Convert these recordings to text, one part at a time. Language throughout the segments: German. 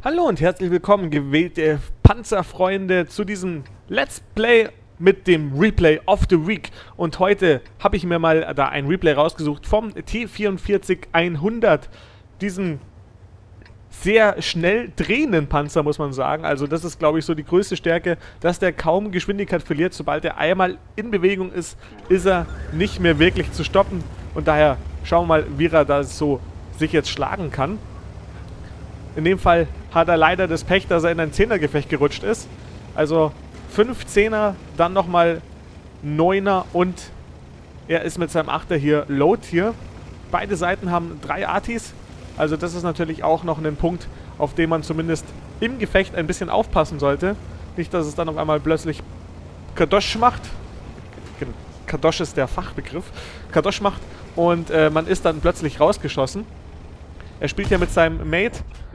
Hallo und herzlich willkommen, gewählte Panzerfreunde, zu diesem Let's Play mit dem Replay of the Week. Und heute habe ich mir mal da ein Replay rausgesucht vom T44-100, diesen sehr schnell drehenden Panzer, muss man sagen. Also das ist, glaube ich, so die größte Stärke, dass der kaum Geschwindigkeit verliert. Sobald er einmal in Bewegung ist, ist er nicht mehr wirklich zu stoppen. Und daher schauen wir mal, wie er da so sich jetzt schlagen kann. In dem Fall hat er leider das Pech, dass er in ein 10er-Gefecht gerutscht ist. Also 5 10er, dann nochmal 9er und er ist mit seinem 8er hier Low Tier. Beide Seiten haben 3 Artis. Also das ist natürlich auch noch ein Punkt, auf den man zumindest im Gefecht ein bisschen aufpassen sollte. Nicht, dass es dann auf einmal plötzlich Kadosch macht. Kadosch ist der Fachbegriff. Kadosch macht und man ist dann plötzlich rausgeschossen. Er spielt ja mit seinem Mate.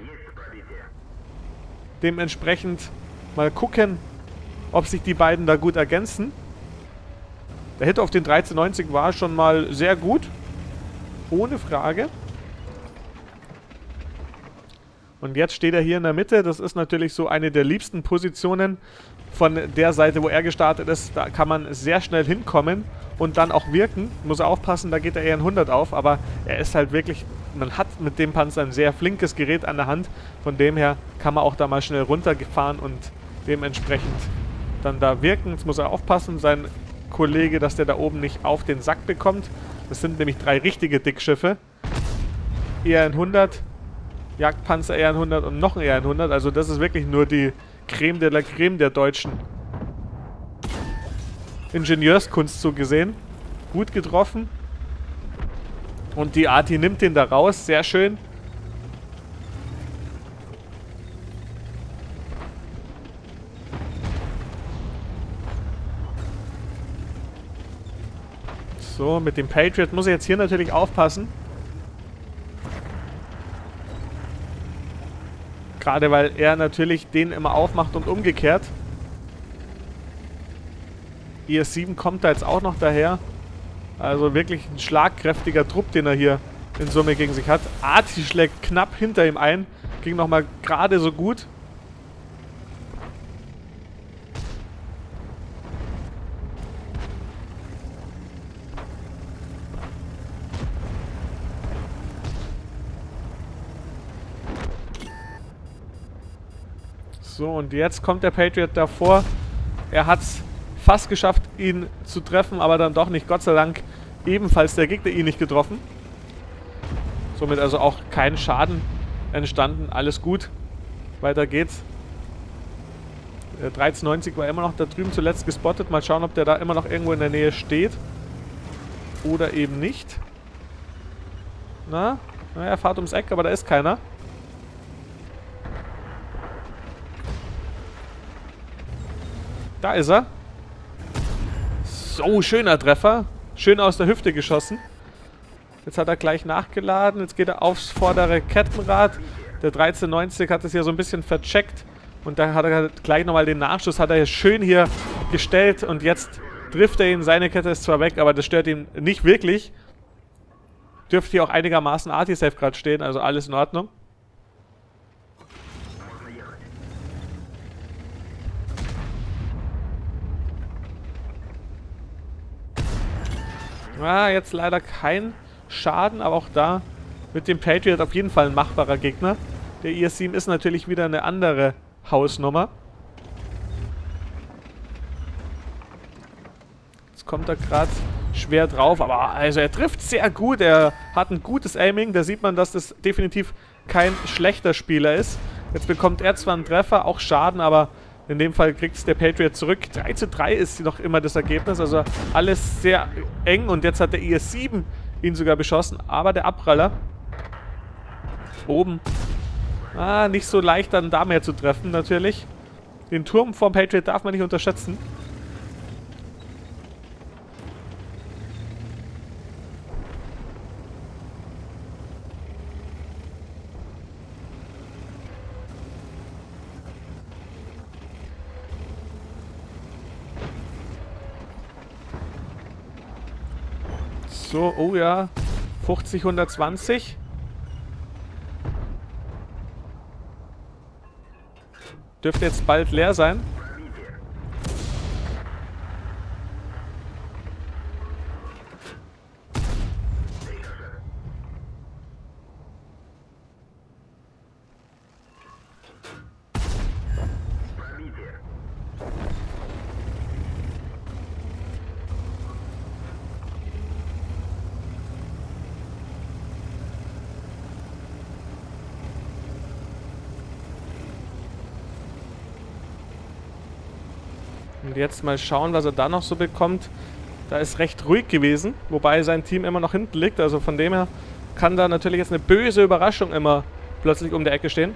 Dementsprechend mal gucken, ob sich die beiden da gut ergänzen. Der Hit auf den 1390 war schon mal sehr gut. Ohne Frage. Und jetzt steht er hier in der Mitte. Das ist natürlich so eine der liebsten Positionen von der Seite, wo er gestartet ist. Da kann man sehr schnell hinkommen und dann auch wirken. Muss er aufpassen, da geht er eher ein 100 auf. Aber er ist halt wirklich... Man hat mit dem Panzer ein sehr flinkes Gerät an der Hand. Von dem her kann man auch da mal schnell runtergefahren und dementsprechend dann da wirken. Jetzt muss er aufpassen, sein Kollege, dass der da oben nicht auf den Sack bekommt. Das sind nämlich 3 richtige Dickschiffe. Eher ein 100, Jagdpanzer eher ein 100 und noch eher ein 100. Also das ist wirklich nur die Creme de la Creme der deutschen Ingenieurskunst so gesehen. Gut getroffen. Und die Arti nimmt den da raus. Sehr schön. So, mit dem Patriot muss er jetzt hier natürlich aufpassen. Gerade weil er natürlich den immer aufmacht und umgekehrt. IS-7 kommt da jetzt auch noch daher. Also wirklich ein schlagkräftiger Trupp, den er hier in Summe gegen sich hat. Arti schlägt knapp hinter ihm ein. Ging nochmal gerade so gut. So, und jetzt kommt der Patriot davor. Er hat es fast geschafft, ihn zu treffen, aber dann doch nicht. Gott sei Dank ebenfalls der Gegner ihn nicht getroffen. Somit also auch kein Schaden entstanden. Alles gut. Weiter geht's. Der 1390 war immer noch da drüben zuletzt gespottet. Mal schauen, ob der da immer noch irgendwo in der Nähe steht. Oder eben nicht. Na, er fährt ums Eck, aber da ist keiner. Da ist er. So, schöner Treffer. Schön aus der Hüfte geschossen. Jetzt hat er gleich nachgeladen. Jetzt geht er aufs vordere Kettenrad. Der 1390 hat es ja so ein bisschen vercheckt. Und da hat er gleich nochmal den Nachschuss. Hat er hier schön hier gestellt. Und jetzt trifft er ihn. Seine Kette ist zwar weg, aber das stört ihn nicht wirklich. Dürfte hier auch einigermaßen Arti-Safe gerade stehen. Also alles in Ordnung. Ah, jetzt leider kein Schaden, aber auch da mit dem Patriot auf jeden Fall ein machbarer Gegner. Der IS-7 ist natürlich wieder eine andere Hausnummer. Jetzt kommt er gerade schwer drauf, aber also er trifft sehr gut. Er hat ein gutes Aiming. Da sieht man, dass das definitiv kein schlechter Spieler ist. Jetzt bekommt er zwar einen Treffer, auch Schaden, aber in dem Fall kriegt es der Patriot zurück. 3:3 ist noch immer das Ergebnis. Also alles sehr eng. Und jetzt hat der IS-7 ihn sogar beschossen. Aber der Abpraller oben. Nicht so leicht dann da mehr zu treffen natürlich. Den Turm vom Patriot darf man nicht unterschätzen. So, oh ja, 50, 120. Dürfte jetzt bald leer sein. Und jetzt mal schauen, was er da noch so bekommt. Da ist recht ruhig gewesen, wobei sein Team immer noch hinten liegt. Also von dem her kann da natürlich jetzt eine böse Überraschung immer plötzlich um der Ecke stehen.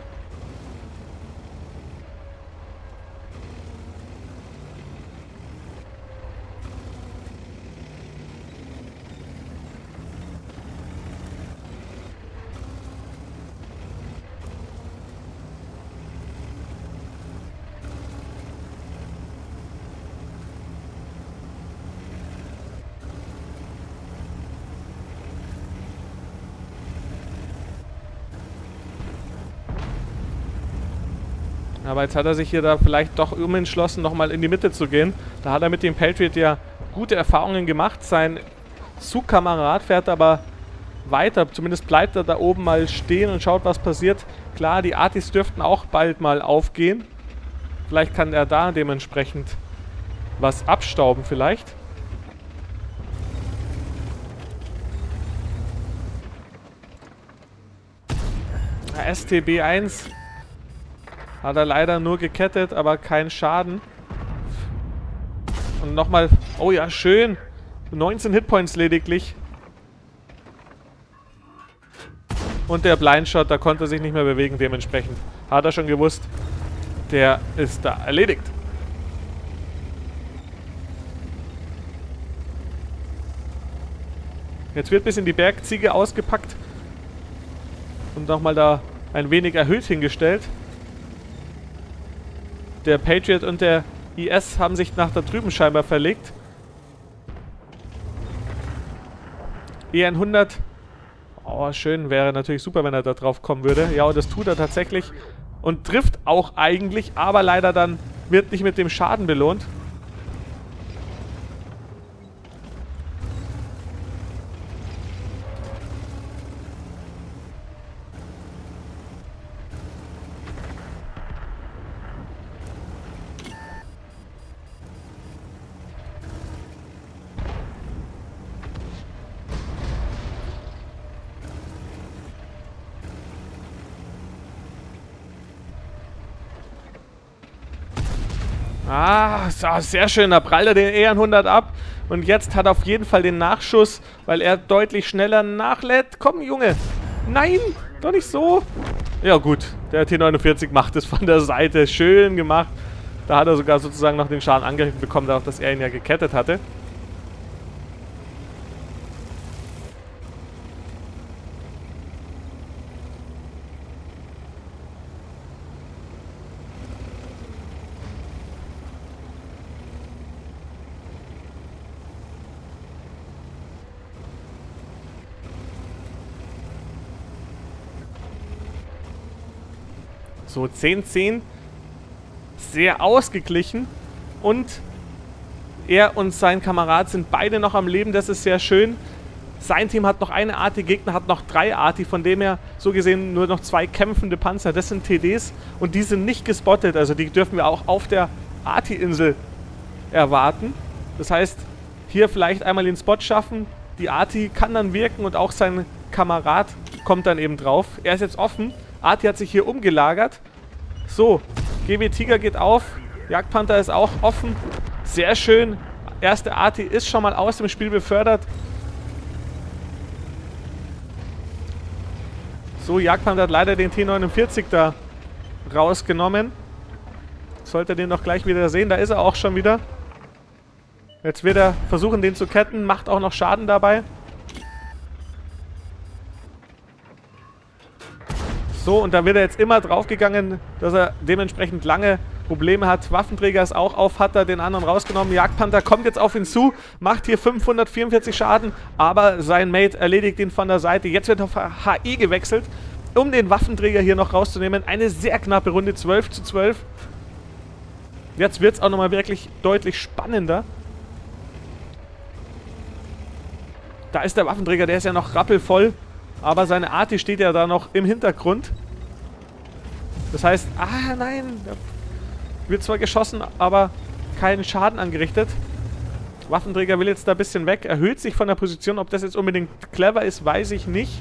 Aber jetzt hat er sich hier da vielleicht doch umentschlossen, nochmal in die Mitte zu gehen. Da hat er mit dem Patriot ja gute Erfahrungen gemacht. Sein Zugkamerad fährt aber weiter. Zumindest bleibt er da oben mal stehen und schaut, was passiert. Klar, die Artis dürften auch bald mal aufgehen. Vielleicht kann er da dementsprechend was abstauben vielleicht. STB1 hat er leider nur gekettet, aber kein Schaden. Und nochmal... Oh ja, schön. 19 Hitpoints lediglich. Und der Blindshot, da konnte er sich nicht mehr bewegen dementsprechend. Hat er schon gewusst. Der ist da erledigt. Jetzt wird ein bisschen die Bergziege ausgepackt. Und nochmal da ein wenig erhöht hingestellt. Der Patriot und der IS haben sich nach da drüben scheinbar verlegt. E100. Oh, schön. Wäre natürlich super, wenn er da drauf kommen würde. Ja, und das tut er tatsächlich. Und trifft auch eigentlich, aber leider dann wird nicht mit dem Schaden belohnt. Ah, sehr schön. Da prallt er den E100 ab. Und jetzt hat er auf jeden Fall den Nachschuss, weil er deutlich schneller nachlädt. Komm, Junge. Nein, doch nicht so. Ja gut, der T49 macht es von der Seite. Schön gemacht. Da hat er sogar sozusagen noch den Schaden angerichtet bekommen, dadurch, dass er ihn ja gekettet hatte. So, 10-10. Sehr ausgeglichen. Und er und sein Kamerad sind beide noch am Leben. Das ist sehr schön. Sein Team hat noch eine Arti, Gegner hat noch 3 Arti. Von dem her, so gesehen, nur noch 2 kämpfende Panzer. Das sind TDs. Und die sind nicht gespottet. Also die dürfen wir auch auf der Arti-Insel erwarten. Das heißt, hier vielleicht einmal den Spot schaffen. Die Arti kann dann wirken und auch sein Kamerad kommt dann eben drauf. Er ist jetzt offen. Arti hat sich hier umgelagert. So, GW Tiger geht auf. Jagdpanther ist auch offen. Sehr schön. Erste Arti ist schon mal aus dem Spiel befördert. So, Jagdpanther hat leider den T49 da rausgenommen. Sollte den doch gleich wieder sehen. Da ist er auch schon wieder. Jetzt wird er versuchen, den zu ketten. Macht auch noch Schaden dabei. So, und da wird er jetzt immer draufgegangen, dass er dementsprechend lange Probleme hat. Waffenträger ist auch auf, hat er den anderen rausgenommen. Jagdpanther kommt jetzt auf ihn zu, macht hier 544 Schaden, aber sein Mate erledigt ihn von der Seite. Jetzt wird auf HI gewechselt, um den Waffenträger hier noch rauszunehmen. Eine sehr knappe Runde, 12:12. Jetzt wird es auch nochmal wirklich deutlich spannender. Da ist der Waffenträger, der ist ja noch rappelvoll. Aber seine Arti steht ja da noch im Hintergrund. Das heißt, nein, da wird zwar geschossen, aber keinen Schaden angerichtet. Waffenträger will jetzt da ein bisschen weg, erhöht sich von der Position. Ob das jetzt unbedingt clever ist, weiß ich nicht.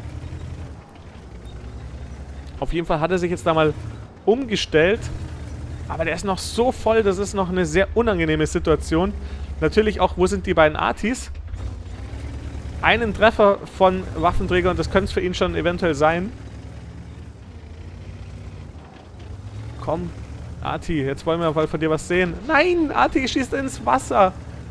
Auf jeden Fall hat er sich jetzt da mal umgestellt. Aber der ist noch so voll, das ist noch eine sehr unangenehme Situation. Natürlich auch, wo sind die beiden Artis? Einen Treffer von Waffenträger und das könnte es für ihn schon eventuell sein. Komm, Arti, jetzt wollen wir mal von dir was sehen. Nein, Arti schießt ins Wasser.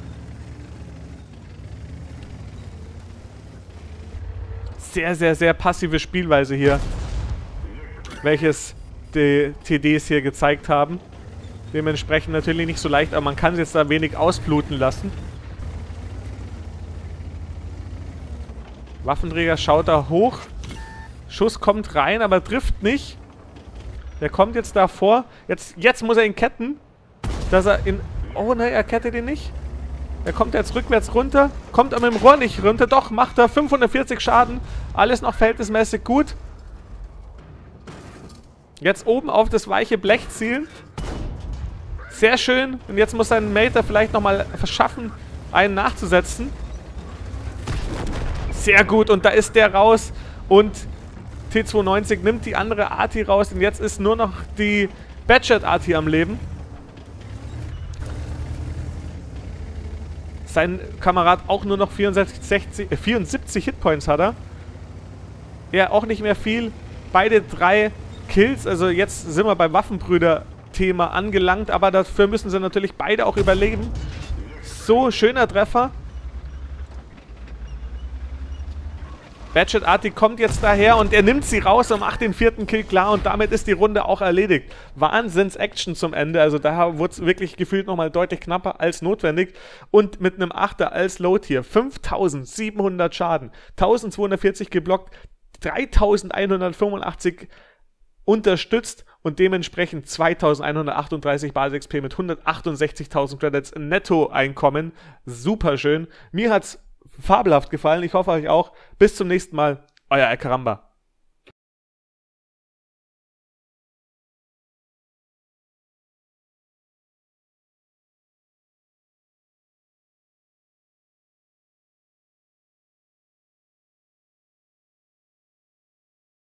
Sehr, sehr, sehr passive Spielweise hier. Welches die TDs hier gezeigt haben. Dementsprechend natürlich nicht so leicht, aber man kann es jetzt da wenig ausbluten lassen. Waffenträger schaut da hoch. Schuss kommt rein, aber trifft nicht. Der kommt jetzt da vor. Jetzt muss er ihn ketten. Dass er in... Oh nein, er kettet ihn nicht. Er kommt jetzt rückwärts runter. Kommt aber mit dem Rohr nicht runter. Doch, macht er 540 Schaden. Alles noch verhältnismäßig gut. Jetzt oben auf das weiche Blech zielen. Sehr schön. Und jetzt muss sein Mate vielleicht nochmal verschaffen, einen nachzusetzen. Sehr gut. Und da ist der raus. Und T92 nimmt die andere Arti raus. Und jetzt ist nur noch die Badget Arti am Leben. Sein Kamerad auch nur noch 74 Hitpoints hat er. Er auch nicht mehr viel. Beide 3 Kills. Also jetzt sind wir beim Waffenbrüder-Thema angelangt. Aber dafür müssen sie natürlich beide auch überleben. So, schöner Treffer. Badget Arti kommt jetzt daher und er nimmt sie raus und macht den 4. Kill klar und damit ist die Runde auch erledigt. Wahnsinns-Action zum Ende, also da wurde es wirklich gefühlt nochmal deutlich knapper als notwendig und mit einem 8er als Low-Tier 5700 Schaden, 1240 geblockt, 3185 unterstützt und dementsprechend 2138 Basis-XP mit 168.000 Credits Netto-Einkommen. Super schön. Mir hat's fabelhaft gefallen. Ich hoffe euch auch. Bis zum nächsten Mal. Euer Alcaramba.